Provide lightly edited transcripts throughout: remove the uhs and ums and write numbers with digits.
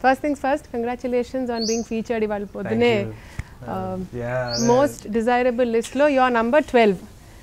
First things first, congratulations on being featured ఇవాళ పొద్దునే most desirable list లో. You are number 12.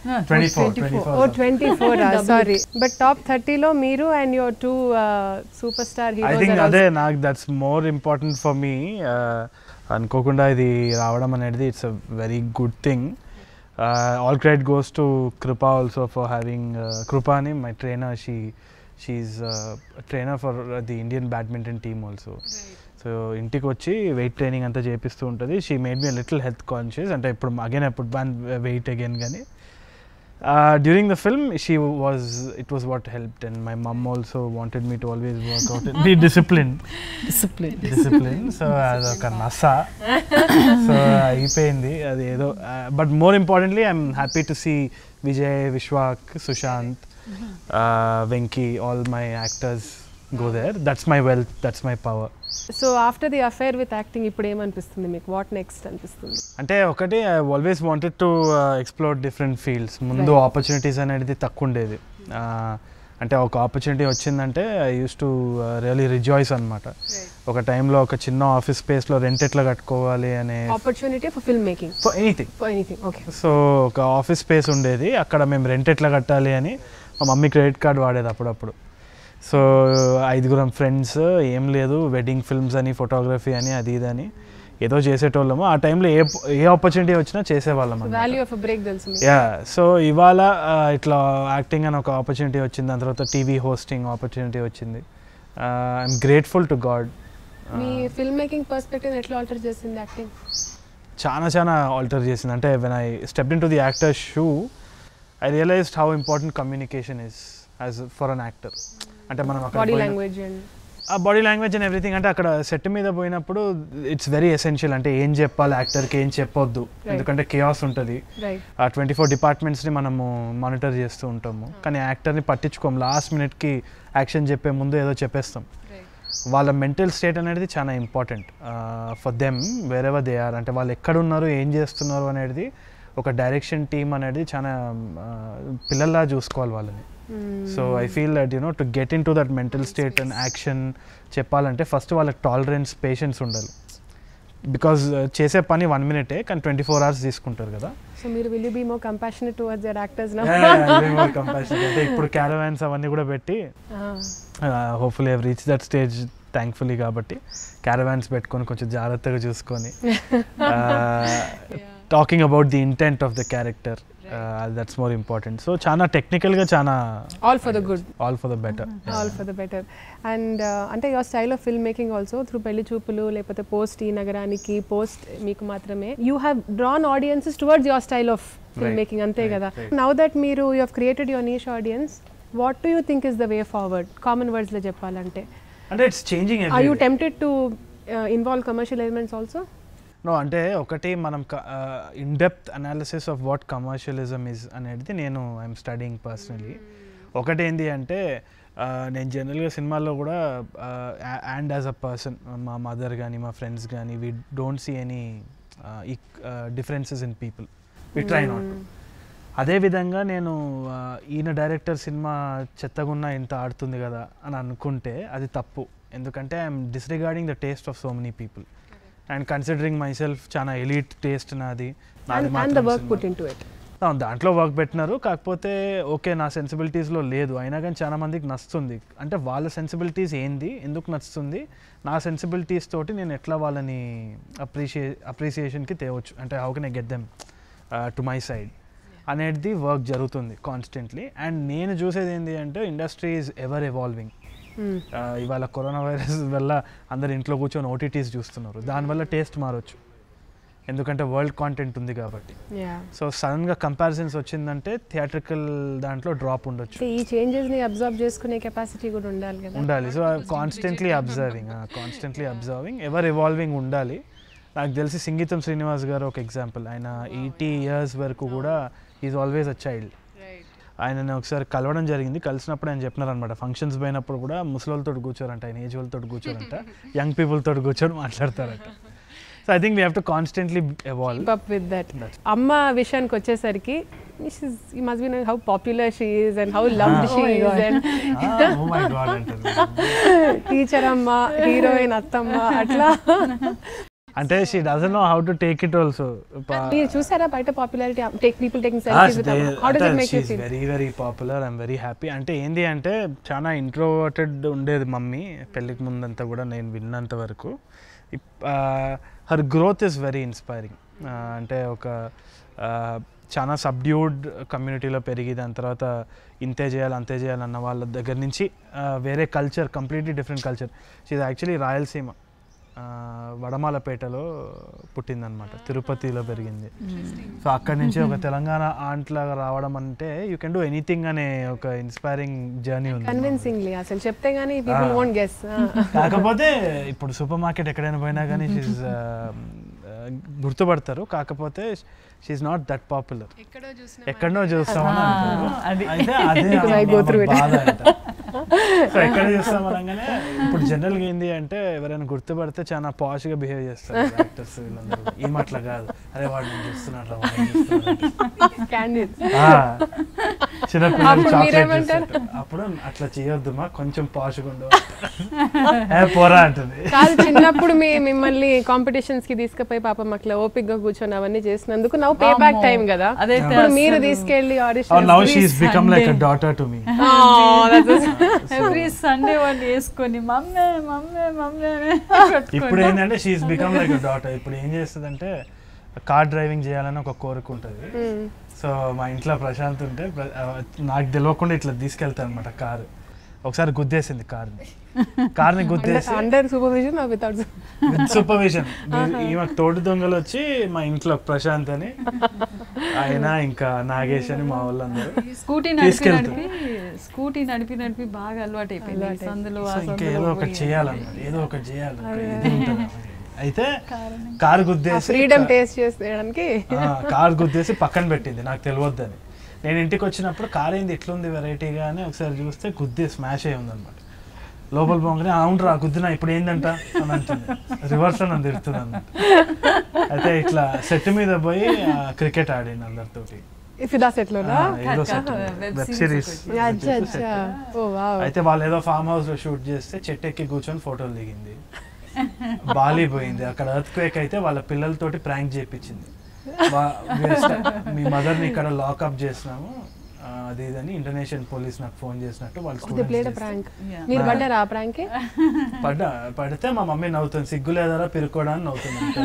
24 sorry, but top 30 లో మీరు and your two superstar heroes. I think అదే నాకు that's more important for me. అనుకోకుండా ఇది రావడం అనేది it's a very good thing. All credit goes to Krupa also for having Krupani, my trainer. She's a trainer for the Indian badminton team also. So ఇంటికి వచ్చి weight training అంతా చేపిస్తూ ఉంటుంది. She made me little health conscious. అంటే ఇప్పుడు again I put on weight again. కానీ during the film it was what helped, and my mom also wanted me to always work out and be disciplined. So adoka nasa. So అయిపోయింది అది ఏదో. But more importantly, I'm happy to see Vijay, Vishwak, Sushant, Venki, all my actors go there. That's my wealth, that's my power. So after the affair with acting ఇప్పుడు ఏమనిపిస్తుంది మీకు? What next అనిపిస్తుంది? అంటే ఒకటి, I always wanted to explore different fields. ముందు opportunities అనేది తక్కువ ఉండేది. అంటే ఒక ఆపర్చునిటీ వచ్చిందంటే I use to really rejoice అనమాట. ఒక టైంలో ఒక చిన్న ఆఫీస్ స్పేస్లో రెంట్ ఎట్లా కట్టుకోవాలి అనే opportunity for film making, for anything. Okay, so ఒక ఆఫీస్ స్పేస్ ఉండేది, అక్కడ మేము రెంట్ ఎట్లా కట్టాలి అని మా మమ్మీ క్రెడిట్ కార్డ్ వాడేది అప్పుడప్పుడు. సో 5 ఫ్రెండ్స్, ఏం లేదు వెడ్డింగ్ ఫిల్మ్స్ అని, ఫోటోగ్రఫీ అని, అది ఇది అని ఏదో చేసేటోళ్ళము. ఆ టైంలో ఏ ఆపర్చునిటీ వచ్చినా చేసేవాళ్ళం. సో ఇవాళ ఇట్లా యాక్టింగ్ అని ఒక ఆపర్చునిటీ వచ్చింది, దాని తర్వాత టీవీ హోస్టింగ్ ఆపర్చునిటీ వచ్చింది. I'm grateful to God. మీ ఫిల్మ్ మేకింగ్ పర్స్పెక్టివ్ ఎట్లా ఆల్టర్ చేసింది యాక్టింగ్? చాలా ఆల్టర్ చేసింది. అంటే when I stepped into the actor shoe, I realised how important communication is as for an actor. అంటే మనం body language and everything. అంటే అక్కడ సెట్ మీద పోయినప్పుడు ఇట్స్ వెరీ ఎసెన్షియల్. అంటే ఏం చెప్పాలి యాక్టర్కి, ఏం చెప్పొద్దు, ఎందుకంటే కేయాస్ ఉంటుంది. ఆ 24 డిపార్ట్మెంట్స్ని మనము మానిటర్ చేస్తూ ఉంటాము, కానీ యాక్టర్ని పట్టించుకోము. లాస్ట్ మినిట్కి యాక్షన్ చెప్పే ముందు ఏదో చెప్పేస్తాం. వాళ్ళ మెంటల్ స్టేట్ అనేది చాలా important for them wherever they are. అంటే వాళ్ళు ఎక్కడున్నారు, ఏం చేస్తున్నారు అనేది ఒక డైరెక్షన్ టీమ్ అనేది చాలా పిల్లల్లా చూసుకోవాలి వాళ్ళని. So I feel that to get into that mental state and action చెప్పాలంటే ఫస్ట్ వాళ్ళకి టాలరెన్స్, పేషెన్స్ ఉండాలి. బికాజ్ చేసే పని 1 minute కానీ 24 hours తీసుకుంటారు కదా. సో మీరు will you be more compassionate towards your actors now? more compassionate. అంటే ఇప్పుడు క్యారవాన్స్ అవన్నీ కూడా పెట్టి hopefully I've reach that stage thankfully. కాబట్టి క్యారవాన్స్ పెట్టుకొని కొంచెం జాగ్రత్తగా చూసుకొని talking about the intent of the character, that's more important. So chana technical ga chana all for the good, all for the better, all for the better. And ante your style of film making also through pelli choopulu lepothe post ee nagaraniki post meeku matrame you have drawn audiences towards your style of film making ante kada. Now that you have created your niche audience, what do you think is the way forward? Common words lo cheppalante and it's changing every are you tempted to involve commercial elements also? No, అంటే ఒకటి మనం in depth analysis of what commercialism is అనేది నేను I'm studying personally. ఒకటి ఏంటి అంటే నేను జనరల్గా సినిమాల్లో కూడా అండ్ యాజ్ అ పర్సన్, మా మదర్ కానీ మా ఫ్రెండ్స్ కానీ we don't see any differences in people, we try not to. అదేవిధంగా నేను ఈయన డైరెక్టర్ సినిమా చెత్తగున్నా ఇంత ఆడుతుంది కదా అని అనుకుంటే అది తప్పు. ఎందుకంటే I'm disregarding the taste of so many people and considering myself చాలా ఎలీట్ టేస్ట్ నాది. and the work put into it. దాంట్లో వర్క్ పెట్టినారు, కాకపోతే ఓకే నా సెన్సిబిలిటీస్లో లేదు, అయినా కానీ చాలా మందికి నచ్చుతుంది. అంటే వాళ్ళ సెన్సిబిలిటీస్ ఏంది, ఎందుకు నచ్చుతుంది, నా సెన్సిబిలిటీస్ తోటి నేను ఎట్లా వాళ్ళని అప్రిసియేషన్కి తేవచ్చు, అంటే how can I get them to my side అనేది వర్క్ జరుగుతుంది కాన్స్టెంట్లీ. అండ్ నేను చూసేది ఏంటి అంటే ఇండస్ట్రీ ఈజ్ ఎవర్ ఎవాల్వింగ్. ఇవాళ కరోనా వైరస్ వల్ల అందరు ఇంట్లో కూర్చొని ఓటీటీస్ చూస్తున్నారు, దానివల్ల టేస్ట్ మారొచ్చు, ఎందుకంటే వరల్డ్ కాంటెంట్ ఉంది కాబట్టి. సో సడన్గా కంపారిజన్స్ వచ్చిందంటే థియేట్రికల్ దాంట్లో డ్రాప్ ఉండొచ్చు. ఈ చేంజెస్ని అబ్జర్వ్ చేసుకునే కెపాసిటీ కూడా ఉండాలి. So constantly observing ever evolving ఉండాలి. నాకు తెలిసి సంగీతం శ్రీనివాస్ గారు ఒక ఎగ్జాంపుల్. ఆయన 80 years వరకు కూడా ఈజ్ ఆల్వేస్ అ చైల్డ్. ఆయనని ఒకసారి కలవడం జరిగింది. కలిసినప్పుడు ఆయన చెప్పినారనమాట, ఫంక్షన్స్ పోయినప్పుడు కూడా ముసలితో కూర్చోరంట, ఆయన ఏజ్ వాళ్ళతో కూర్చోరంట, యంగ్ పీపుల్తో కూర్చొని మాట్లాడతారట. So I think we have to constantly evolve. Keep up with that. అమ్మ విషయానికి వచ్చేసరికి you must be knowing how popular she is and how loved she is and oh my god అంటారు. Teacher అమ్మ, heroine అత్తమ్మ అట్లా. అంటే she doesn't know how to take it also. మీరు చూసారా బయట popularity, people taking selfies with her? How does it make you feel? Very popular. I'm very happy. అంటే ఏంది అంటే చాలా ఇంట్రోవర్టెడ్ ఉండేది మమ్మీ పెళ్ళికి ముందంతా కూడా నేను విన్నంత వరకు. Her growth is very inspiring. అంటే ఒక చాలా సబ్డ్యూడ్ కమ్యూనిటీలో పెరిగి దాని తర్వాత ఇంతే చేయాలి అంతే చేయాలి అన్న వాళ్ళ దగ్గర నుంచి వేరే culture, completely different culture. She is actually Rayalaseema, వడమాలపేటలో పుట్టిందనమాట, తిరుపతిలో పెరిగింది. సో అక్కడి నుంచి ఒక తెలంగాణ ఆంట్లాగా రావడం అంటే యూ కెన్ డూ ఎనీథింగ్ అనే ఒక ఇన్స్పైరింగ్ జర్నీ ఉంది. కన్విన్సింగ్లీ అసలు చెప్తే గానీ పీపుల్ వోంట్ గెస్. కాకపోతే ఇప్పుడు సూపర్ మార్కెట్ ఎక్కడైనా పోయినా కానీ షీఈ్ గుర్తుపడతారు. కాకపోతే షీఈ్ నాట్ దట్ పాపులర్. ఎక్కడో చూస్తామని అంటారు. అయితే అదే బాధ అంట. సో ఎక్కడ చూస్తాం అనగానే ఇప్పుడు జనరల్గా ఏంది అంటే ఎవరైనా గుర్తుపడితే చాలా పాష్గా బిహేవ్ చేస్తారు యాక్టర్స్ వీళ్ళందరూ. ఏం అట్లా కాదు, అరే వాడు నేను చూస్తున్నట్లా చిన్నపిల్లలు చాక్లెట్ అప్పుడు అట్లా చేయొద్దుమా, కొంచెం పాష్గా ఉండు పోరా అంటుంది. కాదు, చిన్నప్పుడు మిమ్మల్ని కాంపిటీషన్స్ కి తీసుకుపోయి పాపం అట్లా ఓపిక్ గా కూర్చొని అవన్నీ చేసినందుకు నౌ పే బ్యాక్ టైం కదా. ఇప్పుడు మీరు తీసుకెళ్ళి audition. Now she is become like a daughter to me. Every Sunday వాళ్ళు వేసుకొని మమ్మీ మమ్మీ మమ్మీ అని. ఇప్పుడు ఏంటంటే she is become like a daughter. ఇప్పుడు ఏం చేస్తుందంటే కార్ డ్రైవింగ్ చేయాలని ఒక కోరిక ఉంటుంది. సో మా ఇంట్లో ప్రశాంత్ ఉంటే నాకు తెలియకుండా ఇట్లా తీసుకెళ్తాను అనమాట కారు. ఒకసారి గుద్దేసింది కార్ని గుద్దేసి అండర్ సూపర్విజన్ వితౌట్ సూపర్విజన్. ఈమెకు తోటి దొంగలు వచ్చి మా ఇంట్లో ప్రశాంత్ అని ఆయన ఇంకా నాగేష్ అని మా వాళ్ళందరూ స్కూటీ నడిపి నడిపి బాగా అలవాటు అయిపోయింది. అందులో ఇంకా ఏదో ఒకటి చేయాలన్నమాట, ఏదో ఒకటి చేయాలి. అయితే కారు గుద్దేసి ఫ్రీడమ్ టేస్ట్ చేయడానికి కారు గుద్దేసి పక్కన పెట్టింది, నాకు తెలియద్దని. నేను ఇంటికి వచ్చినప్పుడు కార్ ఏంది ఎట్లుంది వెరైటీగా అని ఒకసారి చూస్తే గుద్దే స్మాష్ అయ్యి ఉందన్నమాట. లోపల పోగానే అవును రా గుద్దినా ఇప్పుడు ఏందంట అని అంటుంది. రివర్స్ అని నన్ను తిడుతుంది అన్నమాట. అయితే ఇట్లా సెట్ మీద పోయి క్రికెట్ ఆడింది అందరితోటి. ఏదో సెట్ వెబ్ సిరీస్. అయితే వాళ్ళు ఏదో ఫామ్ హౌస్ లో షూట్ చేస్తే చెట్టు ఎక్కి కూర్చొని ఫోటోలు దిగింది. బాలి పోయింది. అక్కడ ఎర్త్ క్వేక్ అయితే వాళ్ళ పిల్లలతోటి ప్రాంక్ చేయించింది. మీ మదర్ని ఇక్కడ లాకప్ చేసినాము అది ఇదని ఇంటర్నేషనల్ పోలీస్ నాకు ఫోన్ చేసినట్టు వాళ్ళు పడితే మా మమ్మీ నవ్వుతుంది, సిగ్గు లేదరా పిరుకోవడానికి నవ్వుతుంది.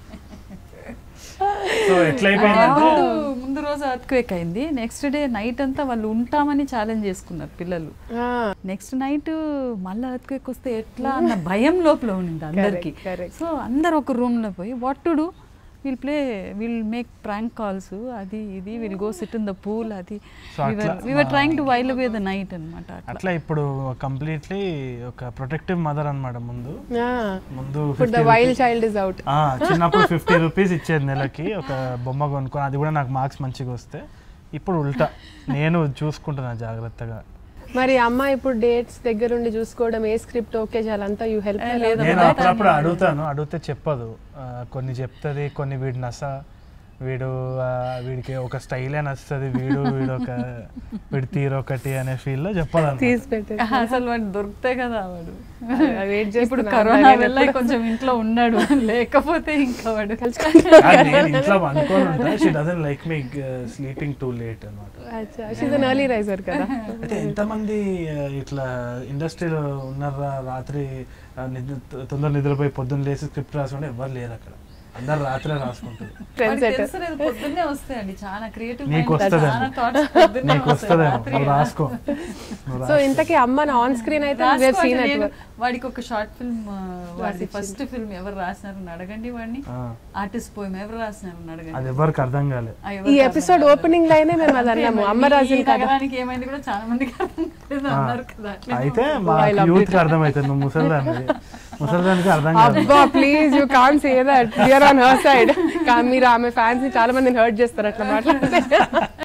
సో ఎట్లయిపోయిందంటే ముందు రోజు ఎర్త్క్వేక్ అయింది, నెక్స్ట్ డే నైట్ అంతా వాళ్ళు ఉంటామని ఛాలెంజ్ చేసుకున్నారు పిల్లలు. నెక్స్ట్ నైట్ మళ్ళీ ఎర్త్క్వేక్ వస్తే ఎట్లా అన్న భయం లోపల ఉంది అందరికి. సో అందరు ఒక రూమ్ లో పోయి what to do, we'll make prank calls, అది ఇది, we'll go sit in the pool, అది we were trying to while away the night అన్నమాట. అట్లా ఇప్పుడు కంప్లీట్లీ ఒక ప్రొటెక్టివ్ మదర్ అన్నమాట. ముందు the wild child is out. చిన్నప్పుడు 50 రూపీస్ ఇచ్చేది నెలకి ఒక బొమ్మ కొనుక్కొని, అది కూడా నాకు మార్క్స్ మంచిగా వస్తే. ఇప్పుడు ఉల్టా నేను చూసుకుంటున్నా జాగ్రత్తగా. మరి అమ్మ ఇప్పుడు డేట్స్ దగ్గరుండి చూసుకోవడం, ఏ స్క్రిప్ట్ ఓకే చేయాలంతా యూ హెల్ప్? నేను అప్పుడప్పుడు అడిగితే చెప్పదు. కొన్ని చెప్తుంది, కొన్ని వీడి నస, వీడికి ఒక స్టైలే నచ్చుతుంది, వీడి తీరొకటి అనే ఫీల్ లో చెప్పదు. అసలు వాడు దొరికితే కదా వాడు. ఇప్పుడు కరోనా వల్ల కొంచెం ఇంట్లో ఉన్నాడు, లేకపోతే ఇంకా వాడు ఇంట్లో అనుకోని ఉంటా. She doesn't like me sleeping too late అన్నమాట. She is an early riser కదా. అయితే ఎంతమంది ఇట్లా ఇండస్ట్రీలో ఉన్నారా, రాత్రి తొందర నిద్రపోయి పొద్దున్న లేసి స్క్రిప్ట్ రాసుకుంటే ఎవరు లేరు అక్కడ, అందరు రాత్రే రాసుకుంటారు. పొద్దున్నే వస్తాయండి, చాలా క్రియేటివ్. నీకు వస్తుందేమో రాసుకో. సో ఇంతకీ అమ్మ ఆన్ స్క్రీన్ అయితే వాడికి ఒక షార్ట్ ఫిల్మ్, వాడి ఫస్ట్ ఫిల్మ్ ఎవరు రాసినారని అడగండి, వాడిని ఆర్టిస్ట్ పోయిం ఎవరు రాసినారని అడగండి. అది ఎవరికి అర్థం కాలేదు. ఈ ఎపిసోడ్ ఓపెనింగ్ లైనే మేము అది అన్నాము, అమ్మ రాసిన కథకి ఏమైంది కూడా చాలా మందికి అర్థం కాలేదు అన్నారు కదా. అయితే మా యూత్ కి అర్థమవుతుంది, నువ్వు ముసలిదానికి అర్థం కాదు. అబ్బా please you can't say that, we are on her side. మీరు ఆమె ఫ్యాన్స్ ని చాలా మందిని హర్ట్ చేస్తారు అట్లా మాట్లాడితే.